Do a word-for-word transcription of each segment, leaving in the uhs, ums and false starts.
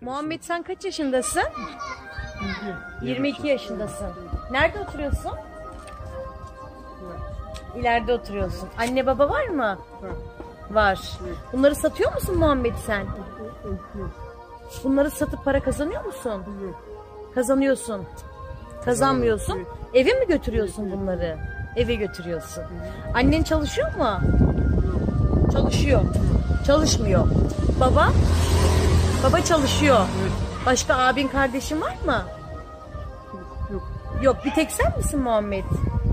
Muhammed sen kaç yaşındasın? yirmi iki yaşındasın. Nerede oturuyorsun? İleride oturuyorsun. Anne baba var mı? Var. Bunları satıyor musun Muhammed sen? Bunları satıp para kazanıyor musun? Kazanıyorsun. Kazanmıyorsun. Eve mi götürüyorsun bunları? Eve götürüyorsun. Annen çalışıyor mu? Çalışıyor. Çalışmıyor. Baba? Baba çalışıyor. Başka abin kardeşin var mı? Yok. Bir tek sen misin Muhammed?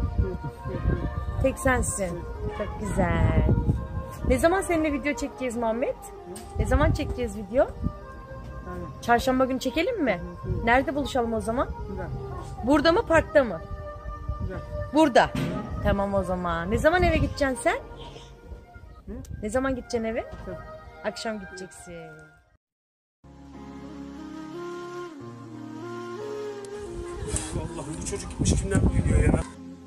Tek sensin. Çok güzel. Ne zaman seninle video çekeceğiz Muhammed? Ne zaman çekeceğiz video? Çarşamba günü çekelim mi? Nerede buluşalım o zaman? Burada mı, parkta mı? Burada. Tamam o zaman. Ne zaman eve gideceksin sen? Ne zaman gideceksin eve? Akşam gideceksin. Allah'ım bu çocuk gitmiş kimden biliyor ya?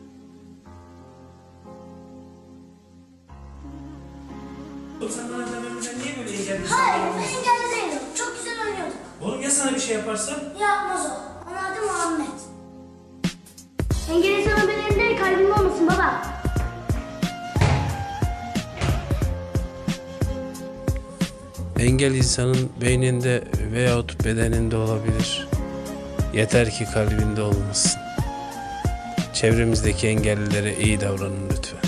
Sen bana dememizden niye böyle engellisin? Hayır, ben engelli değilim. Çok güzel oynuyorduk. Oğlum ya sana bir şey yaparsa? Yapmaz o. Onun adı Muhammed. Engelli sana benim değil, kalbimde olmasın baba. Engel insanın beyninde veyahut bedeninde olabilir. Yeter ki kalbinde olmasın. Çevremizdeki engellilere iyi davranın lütfen.